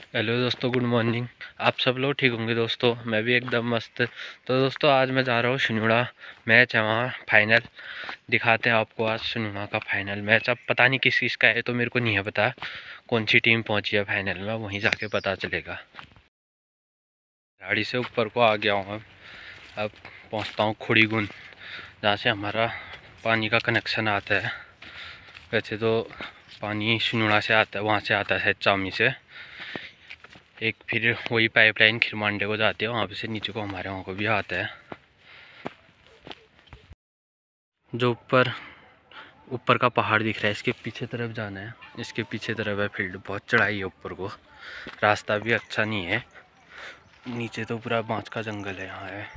Hello दोस्तों, good morning. आप सब लोग ठीक होंगे दोस्तों, मैं भी एकदम मस्त। तो दोस्तों आज मैं जा रहा हूँ सुन्नुड़ा, मैच है वहाँ फाइनल। दिखाते हैं आपको आज सुन्नुड़ा का फाइनल मैच। अब पता नहीं किस चीज़ का है, तो मेरे को नहीं है पता कौन सी टीम पहुँची है फाइनल में, वहीं जाके पता चलेगा। गाड़ी से ऊपर को आ गया हूँ। अब पहुँचता हूँ खुड़ीगुन, जहाँ से हमारा पानी का कनेक्शन आता है। वैसे तो पानी सुन्नुड़ा से आता है, वहाँ से आता है चामी से एक, फिर वही पाइपलाइन खिरमांडे को जाती है, वहाँ पे से नीचे को हमारे वहाँ को भी आता है। जो ऊपर का पहाड़ दिख रहा है, इसके पीछे तरफ जाना है। इसके पीछे तरफ है फील्ड, बहुत चढ़ाई है ऊपर को, रास्ता भी अच्छा नहीं है। नीचे तो पूरा बांस का जंगल है यहाँ है।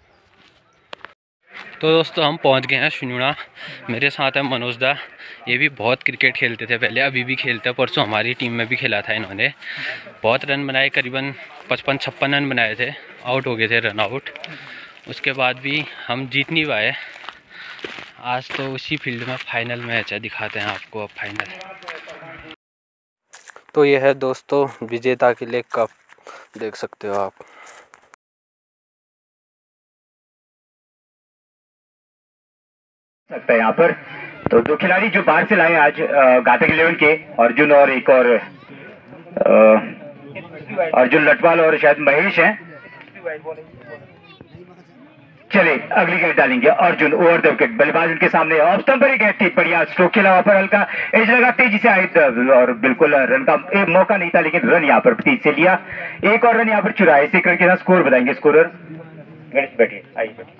तो दोस्तों हम पहुँच गए हैं सुन्नुड़ा। मेरे साथ है मनोज दा। ये भी बहुत क्रिकेट खेलते थे पहले, अभी भी खेलते हैं। परसों हमारी टीम में भी खेला था इन्होंने। बहुत रन बनाए, करीबन 55-56 रन बनाए थे। आउट हो गए थे, रन आउट। उसके बाद भी हम जीत नहीं पाए। आज तो उसी फील्ड में फाइनल मैच है, दिखाते हैं आपको अब फाइनल। तो ये है दोस्तों विजेता के लिए कप, देख सकते हो आप। सकता है यहाँ पर। तो दो खिलाड़ी जो बाहर से लाए आज घातक 11 के, अर्जुन और एक और अर्जुन लटवाल और शायद महेश हैं। चले अगली गेंद डालेंगे अर्जुन, ओवर द विकेट। बल्लेबाज उनके सामने, ऑफ स्टंप पर एक गेंद थी, बढ़िया स्ट्रोक खेला वहां पर, हल्का एज लगा, तेजी से आई और बिल्कुल रन का एक मौका नहीं था, लेकिन रन यहाँ पर तेज से लिया। एक और रन यहाँ पर चुराया। इसी रन के साथ स्कोर बताएंगे स्कोरर। बैठिए, आइए बैठिए।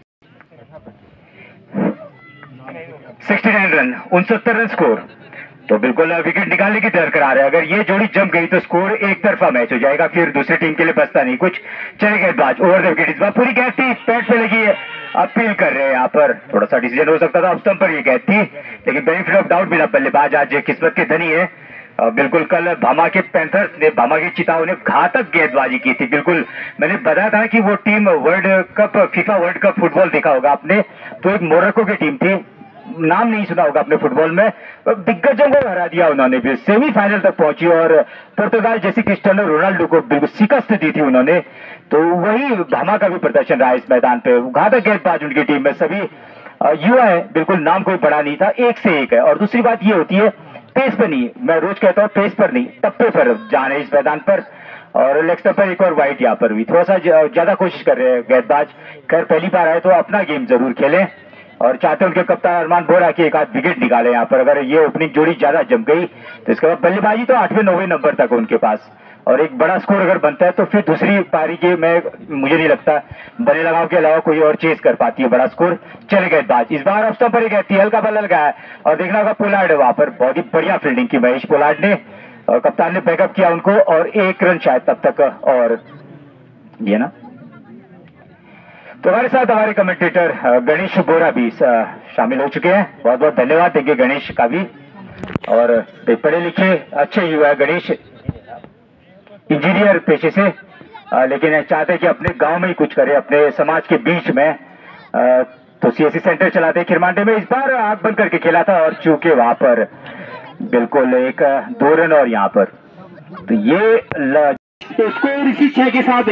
69 रन, 69 रन स्कोर। तो बिल्कुल विकेट निकालने की दरकार है। अगर ये जोड़ी जम गई तो स्कोर एक तरफा मैच हो जाएगा, फिर दूसरी टीम के लिए बचता नहीं कुछ। चले गेंदबाज, ओवर द विकेट। इस बार पूरी गेंद थी, पैड पे लगी है, अपील कर रहे हैं यहाँ पर। थोड़ा सा डिसीजन हो सकता था, ऑफ स्टंप पर ये गेंद थी, लेकिन बेनिफिट ऑफ डाउट मिला। बल्लेबाज आज किस्मत के धनी है। बिल्कुल कल भामा के पैंथर्स ने, भामा के चिताओं ने घातक गेंदबाजी की थी। बिल्कुल मैंने बताया था कि वो team world cup, FIFA world cup football देखा होगा आपने, तो एक मोरक्को की टीम थी, नाम नहीं सुना होगा अपने फुटबॉल में। दिग्गजों को हरा दिया उन्होंने, भी सेमीफाइनल तक पहुंची और पुर्तगाल जैसे क्रिस्टियानो रोनाल्डो को बिल्कुल शिकस्त दी थी उन्होंने। तो वही भामा का भी प्रदर्शन रहा इस मैदान पे। घातक गेंदबाज उनकी टीम में सभी युवा है, बिल्कुल नाम कोई बड़ा नहीं था, एक से एक है। और दूसरी बात ये होती है, पेस पर नहीं, मैं रोज कहता हूँ पेस पर नहीं, टप्पे पर जाने इस मैदान पर। और लेग स्टंप पर एक और वाइट यहाँ पर भी, थोड़ा सा ज्यादा कोशिश कर रहे हैं गेंदबाज। खैर पहली बार आए तो अपना गेम जरूर खेलें, और चाहते उनके कप्तान अरमान बोरा की एक आध विकेट निकाले यहाँ पर। अगर ये ओपनिंग जोड़ी ज्यादा जम गई तो इसके बाद बल्लेबाजी तो 8वें-9वें नंबर तक उनके पास, और एक बड़ा स्कोर अगर बनता है तो फिर दूसरी पारी के में मुझे नहीं लगता बल्ले लगाव के अलावा कोई और चेस कर पाती है बड़ा स्कोर। चले गेंदबाज, इस बार ऑफ स्टंप पर ही गई थी, हल्का बल्ला लगाया, और देखना होगा पोलार्ड वहां पर। बहुत ही बढ़िया फील्डिंग की महेश पोलार्ड ने, और कप्तान ने बैकअप किया उनको, और एक रन शायद तब तक। और ये ना, तो हमारे साथ हमारे कमेंटेटर गणेश बोरा भी शामिल हो चुके हैं। बहुत बहुत धन्यवाद देंगे गणेश का भी। और पढ़े लिखे अच्छे युवा है गणेश, इंजीनियर पेशे से, लेकिन चाहते कि अपने गांव में ही कुछ करे, अपने समाज के बीच में। तो सीएससी सेंटर चलाते हैं खिरमांडे में। इस बार आंख बंद करके खेला था, और चूंकि वहां पर बिल्कुल 1-2 रन, और यहाँ पर तो ये तो स्कोर इसी 6 के साथ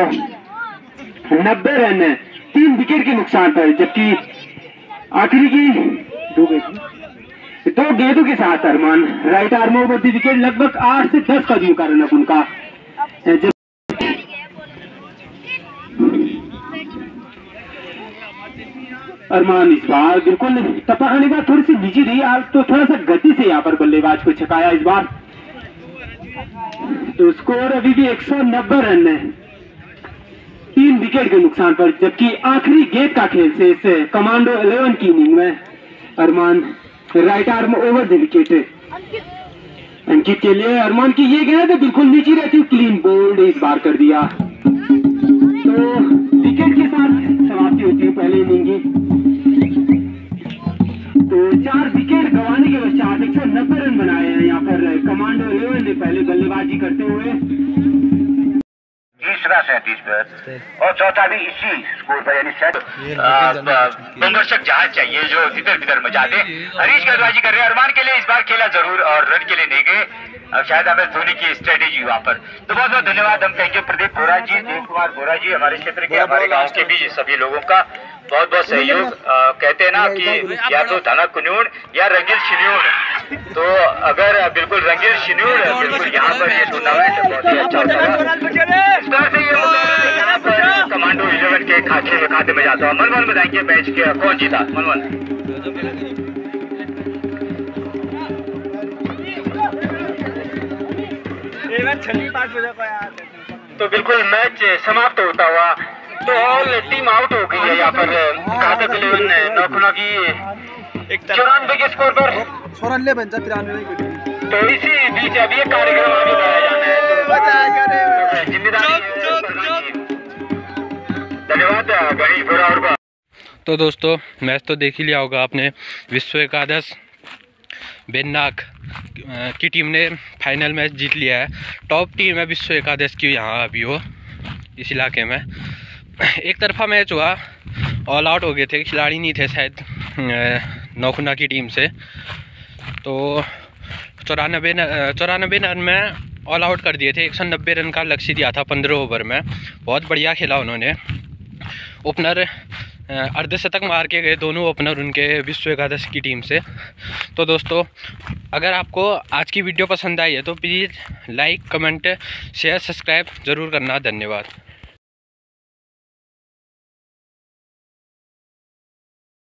190 रन है, 3 विकेट के नुकसान पर। जबकि आखिरी की 2 गेंदों के साथ Arman right arm over the wicket, लगभग 8 से 10 कदम का रन उनका। अरमान इस बार बिल्कुल टप्पा खाने के बाद थोड़ी सी बिजी रही, आज तो थोड़ा सा गति से यहाँ पर बल्लेबाज को छकाया इस बार। तो स्कोर अभी भी 190 रन है, 3 विकेट के नुकसान पर। जबकि आखिरी गेंद का खेल से इस कमांडो 11 की इनिंग में Arman right arm over the wicket. Ankit के लिए अरमान की ये गेंद बिल्कुल नीचे रहती, क्लीन बोल्ड इस बार कर दिया। तो विकेट के साथ समाप्ति होती है पहले इनिंग की। तो 4 विकेट गंवाने के पश्चात 190 रन बनाए हैं यहाँ पर कमांडो 11 ने पहले बल्लेबाजी करते हुए। तीसरा तीसरा 37 पर और चौथा भी इसी स्कोर पर, यानी बमवर्षक जहाज चाहिए जो तितर बितर मचा दे। हरीश गेंदबाजी कर रहे हैं, अरमान के लिए इस बार खेला जरूर और रन के लिए नहीं गए, अब शायद हमें धोनी की स्ट्रेटेजी वहाँ पर। तो बहुत बहुत धन्यवाद हम कहेंगे प्रदीप बोरा जी, देव कुमार बोरा जी, हमारे क्षेत्र के, हमारे गाँव के भी सभी लोगों का बहुत बहुत सहयोग। कहते हैं ना कि या तो धनक कुनून या रंगील शिन्यून, तो अगर बिल्कुल रंगील शिन्यून बिल्कुल यहाँ पर ये टूर्नामेंट बहुत ही अच्छा होता। कमांडो 11 के खाते में जाता हूँ। मनमोहन बताएंगे मैच के कौन जीता। मनमोहन। तो बिल्कुल मैच समाप्त होता हुआ तो ऑल टीम आउट हो गई है यहाँ पर। घातक 11 नौकुना की 94 के स्कोर पर 93। तो इसी बीच अभी ये कार्यक्रम आगे बढ़ाया जाना है, जिम्मेदारी। धन्यवाद गणेश बोरा और। तो दोस्तों मैच तो देख ही लिया होगा आपने। विश्व एकादश बेन्नाक की टीम ने फाइनल मैच जीत लिया है। टॉप टीम है विश्व एकादश की यहाँ अभी वो इस इलाके में। एक तरफा मैच हुआ, ऑल आउट हो गए थे, खिलाड़ी नहीं थे शायद नौकुना की टीम से। तो 94 रन में ऑल आउट कर दिए थे। 190 रन का लक्ष्य दिया था 15 ओवर में। बहुत बढ़िया खेला उन्होंने। ओपनर अर्धशतक मार के गए दोनों ओपनर उनके विश्व एकादश की टीम से। तो दोस्तों अगर आपको आज की वीडियो पसंद आई है तो please like, comment, share, subscribe ज़रूर करना। धन्यवाद।